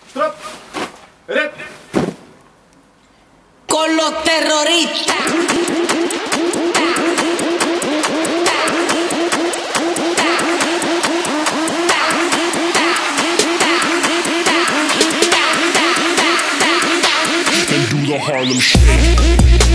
Trap. Rep. Con los terroristas. And do the Harlem Shake.